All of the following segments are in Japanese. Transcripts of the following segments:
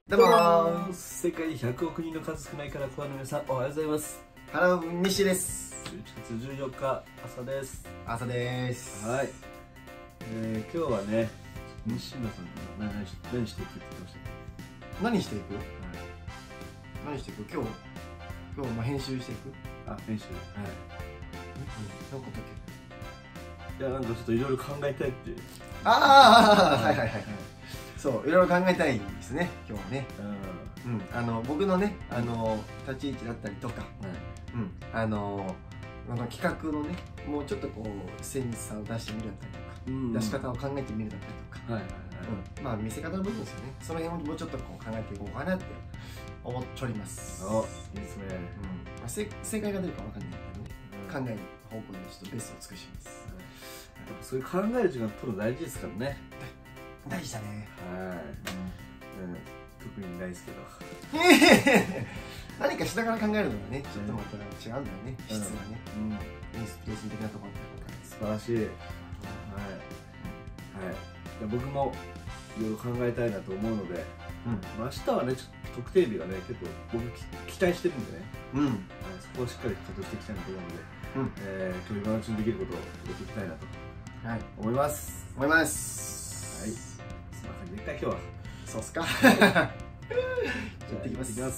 どうも世界100億人の数少ないからコアの皆さんおはようございます。 ハロー西です。 11月14日朝です。 朝です。 はい、今日はね西村さんが何していくって言ってました。 何していく？何していく？今日も編集していく？ 編集。 はい。何個だっけ？ いやなんかちょっといろいろ考えたいって。 はいはいはい。そういろいろ考えたいですね今日はね。僕のね立ち位置だったりとか、企画のねもうちょっとこうセンサーを出してみるだったりとか、出し方を考えてみるだったりとか、まあ見せ方の部分ですよね。その辺をもうちょっとこう考えていこうかなって思っております。 いいですね。 正解が出るかわかんないけどね、考える方向でちょっとベストを尽くします。 そういう考える時間取るの大事ですからね。 大事だね。 特にないですけど。 何か下から考えるのがね、ちょっとまた違うんだよね、質がね。インスピレーション的なところって素晴らしい。僕もいろいろ考えたいなと思うので、明日はね、ちょっと特定日がね、結構僕期待してるんでね、そこをしっかり稼働していきたいなと思うので、今日今のうちにできることをやっていきたいなと思います。 思います。 はい。そんな感じで一回今日は。 そうっすか。やっていきます。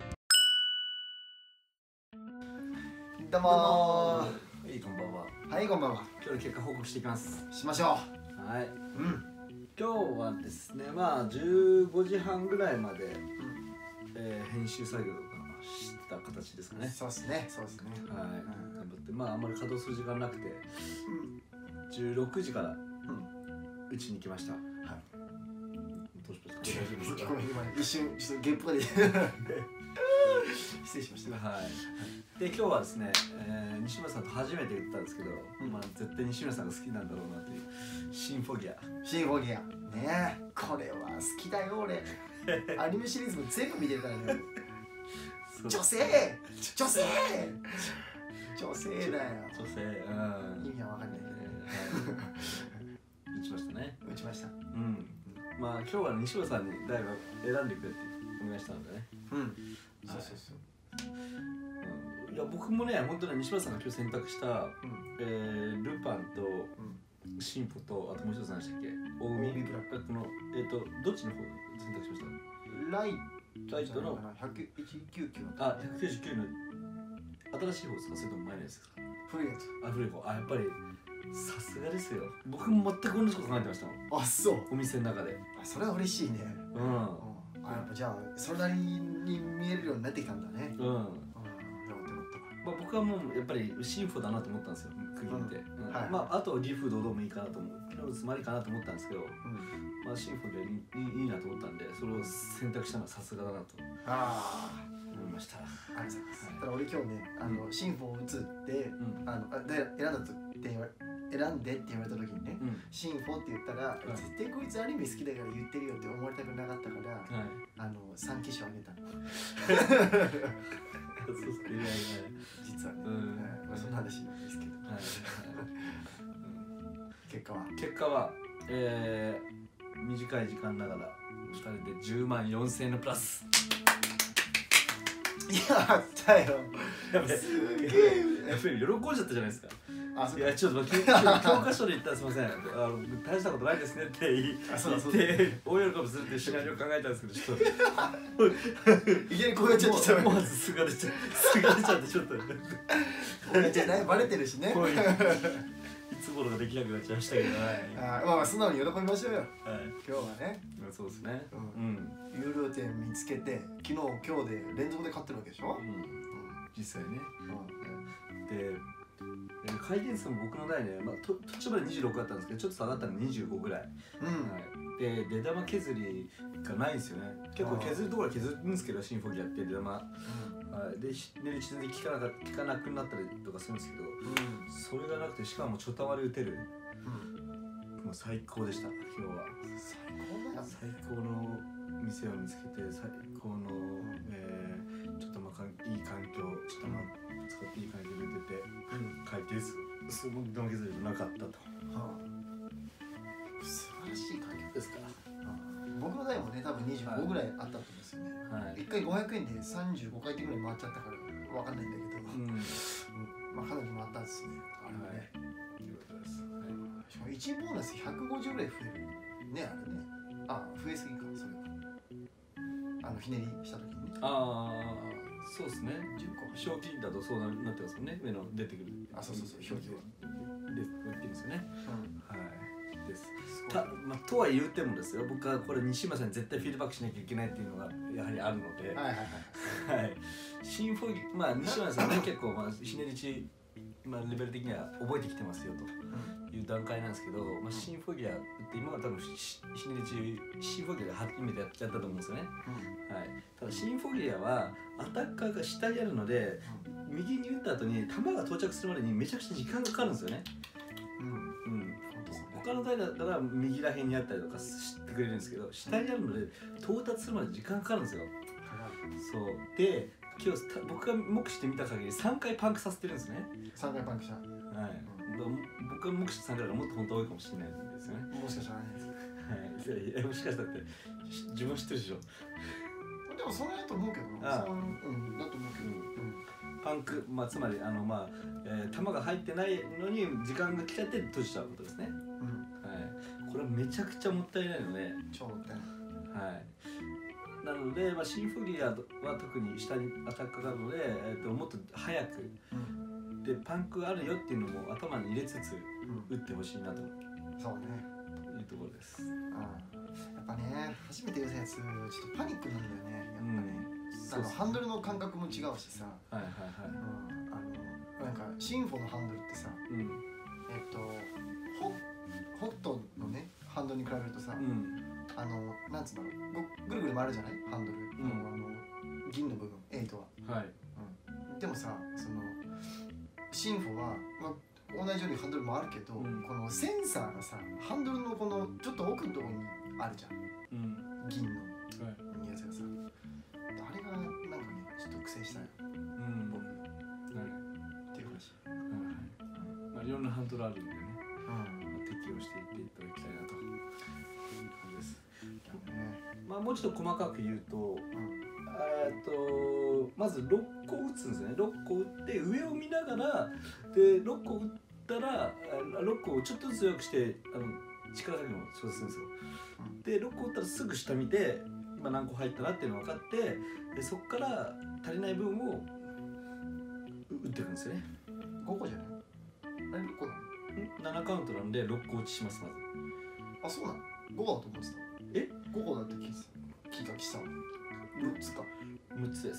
どうもはい、こんばんは。 はい、こんばんは。 今日の結果報告していきます。 しましょう。 はい。今日はですね、まあ15時半ぐらいまで編集作業をした形ですかね。 そうですね、そうですね。 はい。頑張ってまああんまり稼働する時間なくて、16時からうちに来ました。はい。どうしました？ ごめん今一瞬ちょっとゲップが出て失礼しました。 はい。で今日はですね、西村さんと初めて言ったんですけど、まあ絶対西村さんが好きなんだろうなというシンフォギア。 シンフォギアね、これは好きだよ俺。アニメシリーズも全部見てるからね。女性だよ。 女性。 意味はわかんないけど。 打ちましたね。 打ちました。 まあ今日は西村さんにだいぶ選んでくれってお願いしたのでね。 そう。 いや僕もね本当に西村さんが今日選択したルパンとシンポとあともう一つ何でしたっけ？オウミブラックのどっちの方選択しました？ライトの 199 あ199の新しい方ですか？それとも前のやつですか？ 古いやつ。 古い方。やっぱりさすがですよ。僕も全く同じこと考えてましたもん。 そう。 お店の中で。 それは嬉しいね。やっぱじゃあそれなりに見えるようになってきたんだね。僕はもうやっぱりシンフォだなと思ったんですよ。釘見て。あとはギフドどうもいいかなと思う。ローズマリかなと思ったんですけど、シンフォでいいなと思ったんで、それを選択したのはさすがだなと思いました。 ありがとうございます。ただ俺今日ね、シンフォを打つって選んでって言われた時にね、シンフォって言ったら絶対こいつアニメ好きだから言ってるよって思われたくなかったから3機種あげたの。実はね、そんな話なんですけど、結果は短い時間ながら2人で10万4000円のプラス。 やったよ。 すげえ。やっぱり喜んじゃったじゃないですか。いやちょっと教科書で言ったらすみません、大したことないですねって言って大喜びするっていうシナリオを考えたんですけど、ちょっといきなりこうやっちゃって思わず素が出ちゃってちょっとじゃないバレてるしね。 いつものができなくなっちゃいましたけど、 まあ素直に喜びましょうよ。今日はね。 そうですね。 有料店見つけて昨日今日で連続で買ってるわけでしょ。 実際ね。で回転数も僕の代ね、途中まで26あったんですけど、ちょっと下がったの25ぐらい。で出玉削りがないんですよね。結構削るところは削るんですけど、シンフォギアって出玉で寝る自然で効かなくなったりとかするんですけど、それがなくて、しかもちょたまり打てる、もう最高でした。今日は最高の店を見つけて、最高のちょっといい環境、ちょっと使っていい環境で出て、回転数も出玉削りもなかったと。 素晴らしい環境ですから。 僕の代もね多分25ぐらいあったと思うんですよね、1回500円で35回転ぐらい回っちゃったから分かんないんだけど、まあかなり回ったんですね、あれはね。しかも1ボーナス150ぐらい増えるね、あれね。増えすぎか、それは。ひねりした時にね。 そうですね。賞金だとそうなってますよね。上の出てくる。 そうそうそう、表記は。 出てくるんですよね。はい。です。とは言うてもですよ。僕はこれ西村さんに絶対フィードバックしなきゃいけないっていうのがやはりあるので。はい。シンフォギ西村さんね結構ひねり値レベル的には覚えてきてますよという段階なんですけど、シンフォギアって今は多分ひねり値シンフォギアで初めてやっちゃったと思うんですよね。はい。ただシンフォギアはアタッカーが下にあるので、右に打った後に球が到着するまでにめちゃくちゃ時間がかかるんですよね。他の台だったら右ら辺にあったりとかしてくれるんですけど、下にあるので到達するまで時間かかるんですよ。そうで今日僕が目視してみた限り3回パンクさせてるんですね。 3回パンクした。はい。 僕が目視して3回からもっと本当多いかもしれないんですよね。 もしかしたらね。 はい。もしかしたらって自分知ってるでしょ。 でもそれだと思うけどな。だと思うけど。 パンクつまり球が入ってないのに時間が来ちゃって閉じちゃうことですね。はい。これはめちゃくちゃもったいないので。 超もったいない。 はい。なので、シンフォギアは特に下にアタックがあるので、もっと早く、でパンクあるよっていうのも頭に入れつつ打ってほしいなと、 そうねいうところです。 やっぱね初めて打つやつちょっとパニックなんだよね、やっぱね。ハンドルの感覚も違うしさ、なんかシンフォのハンドルってさ、ホットのねハンドルに比べるとさ、なんつうんだろう、ぐるぐる回るじゃないハンドルの銀の部分、8は。でもさ、そのシンフォは、同じようにハンドル回るけど、このセンサーがさ、ハンドルのこのちょっと奥のところにあるじゃん。銀のやつがさ、あれがなんかね、ちょっと苦戦したよ。僕。っていう話。 いろんなハンドルあるんでね、適用していっていただきたいなと。もうちょっと細かく言うと、まず6個打つんですね。6個打って上を見ながらで6個打ったら6個をちょっとずつ強くして力加減を調整するんですよ。で6個打ったらすぐ下見て今何個入ったなっていうのが分かって、でそこから足りない分を打っていくんですよね。 5個じゃない？あれ6個なの？ 7カウントなんで6個打ちします。まず。 そうなの？5個だと思ってた。5個だって聞いた6つか。 6つです。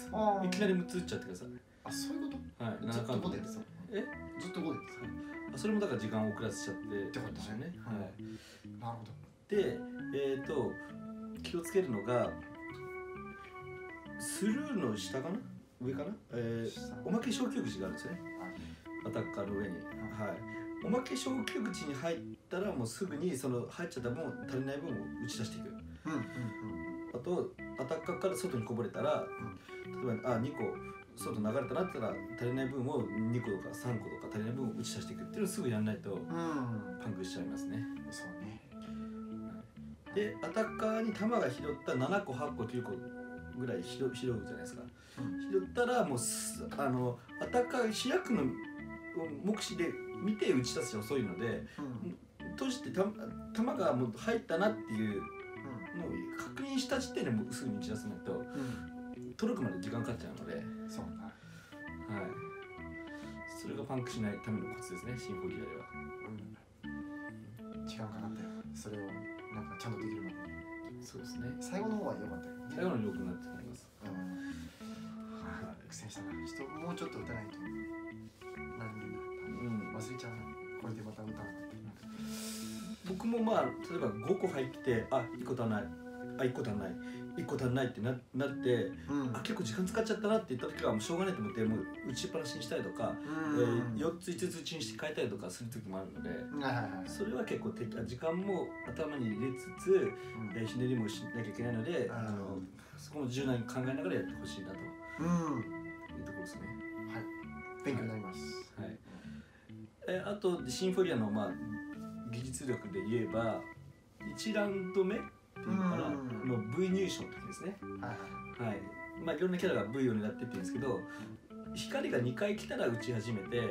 いきなり6つ打っちゃってください。 そういうこと？はい。 7カウントで。 ずっと5でやってた。 それもだから時間を遅らせちゃってってことですよね。 はい。 なるほど。で、気をつけるのがスルーの下かな？上かな？おまけ消去口があるんですよね。アタッカーの上に。はい。おまけ消去口に入ったらもうすぐにその入っちゃった分足りない分を打ち出していく。あとアタッカーから外にこぼれたら、例えば2個外流れたなって言ったら足りない分を2個とか3個とか足りない分を打ち出していくっていうのをすぐやらないとパンクしちゃいますね。 そうね。 でアタッカーに球が拾った7個8個9個ぐらい拾うじゃないですか。拾ったらもうアタッカー開くの目視で見て打ち出す遅いので、閉じて球がもう入ったなっていうのを確認した時点でもうすぐに打ち出さないと、届くまで時間かかっちゃうので、 そうか。 はい。それがパンクしないためのコツですね、シンフォギアでは。 時間かかったよ。それをなんかちゃんとできるまで。 そうですね。 最後の方は良かったよ。 最後の良くなって思います。 苦戦したな。もうちょっと打たないとなるんだ。忘れちゃうな。これでまた打たなかった。 僕も例えば5個入って1個足んない1個足んない1個足んないってなって、結構時間使っちゃったなって言った時はもうしょうがないと思ってもう打ちっぱなしにしたりとか、4つ5つ打ちにして変えたりとかする時もあるので、それは結構時間も頭に入れつつ、ひねりもしなきゃいけないので、そこも柔軟に考えながらやってほしいなというところですね。 はい、勉強になります。 はい。あとシンフォギアの技術力で言えば1ラウンド目っていうのかなの V 入手の時ですね。はい、まあいろんなキャラが V を狙ってって言うんですけど、光が2回来たら打ち始めて、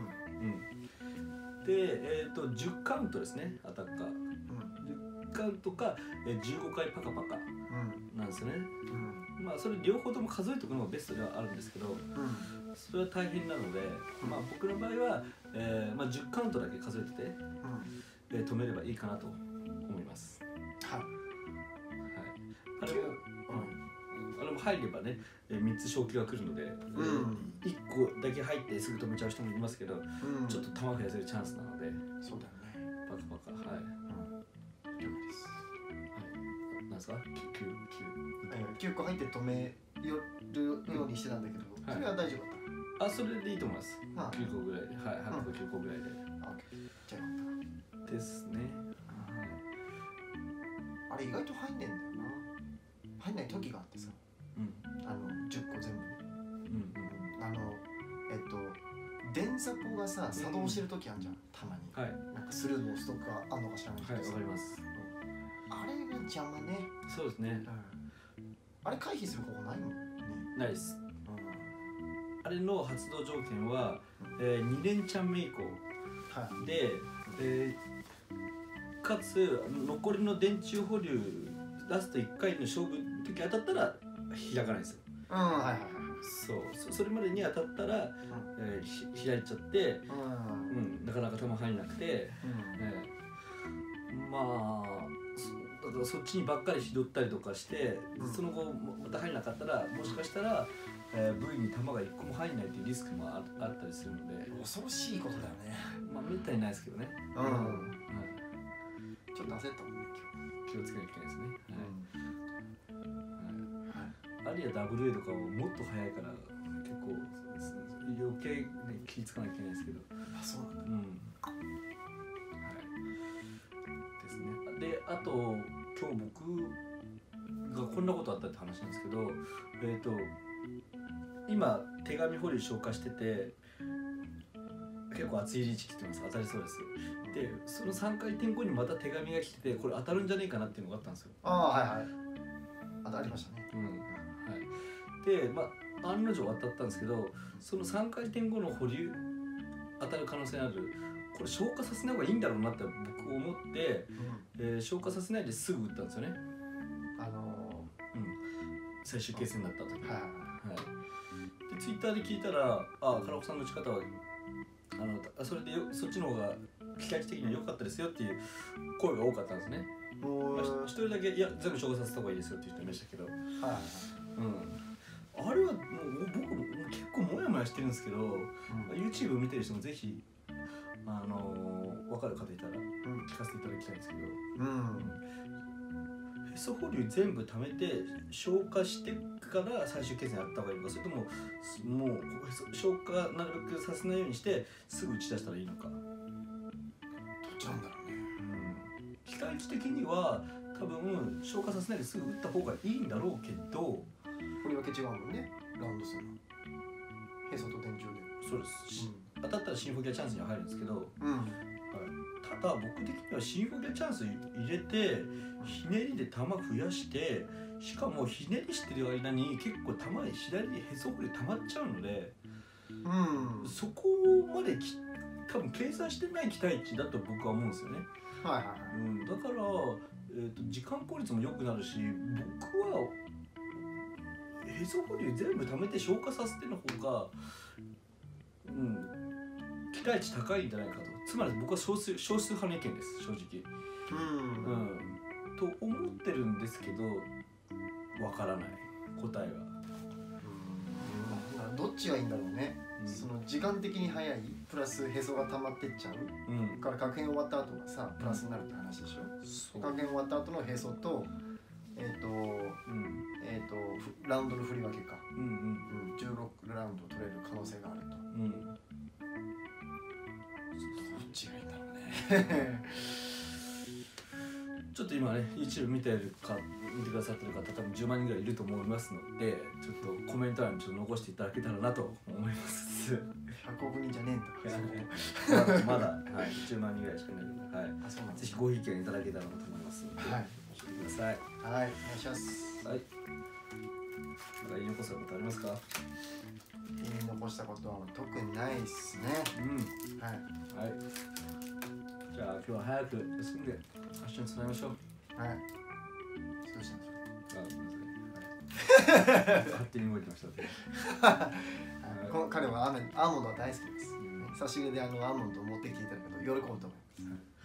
で、10カウントですね、アタッカー、10カウントか15回パカパカなんですよね。まあそれ両方とも数えておくのがベストではあるんですけど、それは大変なので、まあ僕の場合は、まあ、10カウントだけ数えてて、止めればいいかなと思います。はい、あれも入ればね、3つ昇級が来るので、1個だけ入ってすぐ止めちゃう人もいますけど、ちょっと球増やせるチャンスなので、 そうだよね、 パカパカ、はい、了解です。なんですか、 9個入って止めるようにしてたんだけど、それは大丈夫だった？ あ、それでいいと思います。9個ぐらいで、はい、8個9個ぐらいで。 じゃあよかったですね。 あれ意外と入んねえんだよな。入んない時があってさ、10個全部電サポがさ作動してる時あるじゃん、たまに。なんかスルーのストックがあんのか知らないけど。はい、わかります。あれが邪魔ね。 そうですね。 あれ回避する方法ないもんね。 ないです。あれの発動条件は、2連チャン目以降で、かつ残りの電柱保留ラスト1回の勝負の時当たったら開かないんですよ。それまでに当たったら、開いちゃって、なかなか球入んなくて、まあだからそっちにばっかり拾ったりとかして、その後また入んなかったらもしかしたら、V に球が1個も入んないっていうリスクもあったりするので、 恐ろしいことだよね。 まあめったにないですけどね。 ちょっと焦ったもんね、 気をつけなきゃいけないですね。アリア WA とかはもっと早いから結構余計、ね、気ぃつかなきゃいけないですけど。 あ、そうなんだ。 ですね。で、あと今日僕がこんなことあったって話なんですけど、今手紙保留消化してて結構熱いリーチ来てます。当たりそうです。で、その3回転後にまた手紙が来てて、これ当たるんじゃねえかなっていうのがあったんですよ。 当たりましたね。 で、まあ案の定当たったんですけど、その3回転後の保留当たる可能性ある、これ消化させない方がいいんだろうなって僕思って、消化させないですぐ打ったんですよね。最終決戦になった時。でツイッターで聞いたら、カラコさんの打ち方はそれでそっちの方が機械的には良かったですよっていう声が多かったんですね。一人だけいや全部消化させた方がいいですよって言ってましたけど、あれはもう僕も結構モヤモヤしてるんですけど、YouTube 見てる人もぜひ分かる方いたら聞かせていただきたいんですけど、へそ保留全部貯めて消化してから最終決戦やった方がいいのか、それとももう消化なるべくさせないようにしてすぐ打ち出したらいいのか。どっちなんだろうね。 機械値的には多分消化させないですぐ打った方がいいんだろうけど、 振り分け違うもんね、ラウンドするの。へそと電柱で。 そうです。当たったらシンフォギアチャンスには入るんですけど、ただ僕的にはシンフォギアチャンス入れてひねりで球増やして、しかもひねりしてる間に結構球左にへそ保留溜まっちゃうので、そこまで多分計算してない期待値だと僕は思うんですよね。だから、時間効率も良くなるし、僕はへそ保留全部貯めて消化させての方が、期待値高いんじゃないかと。つまり僕は少数派の意見です、正直。と思ってるんですけど、わからない答えが。どっちがいいんだろうね。その時間的に早いプラスへそが溜まってっちゃう、から確変終わった後がさプラスになるって話でしょ。確変終わった後のへそとラウンドの振り分けか、16ラウンド取れる可能性があると。どっちがいいんだろうね。 ちょっと今ね YouTube 見てくださってる方多分10万人ぐらいいると思いますので、ちょっとコメント欄にちょっと残していただけたらなと思います。 100億人じゃねえんだ。 まだ、10万人ぐらいしかいないので、ぜひご意見いただけたらなと思いますので、 ください。 はい、お願いします。 はい。言い残したことありますか？ 言い残したことは特にないっすね。はい。 はい。じゃあ今日は早く休んで明日につなぎましょう。 はい。どうしたんですか？ 勝手に動いてました。 この彼はアーモンドは大好きです。差し入れでアーモンドを持ってきていただくと喜ぶと思います。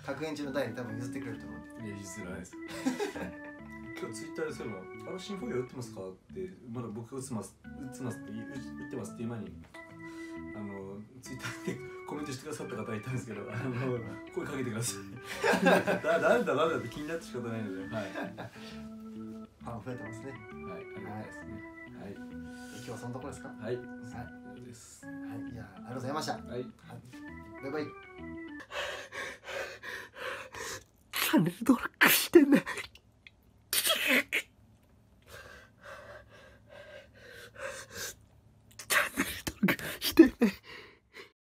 各園地の代に多分譲ってくれると思うんで。 譲らないです。今日ツイッターでそういえば、シンフォニア売ってますかって、まだ僕売ってますって今にツイッターでコメントしてくださった方がいたんですけど、声かけてください。なんだって気になって仕方ないので。はい。 ファン増えてますね。 はい、ありがたいですね。はい。 今日はそのところですか？ はい。はい。 です。はい、じゃあありがとうございました。はい。バイバイ。チャンネル登録してね。チャンネル登録してね。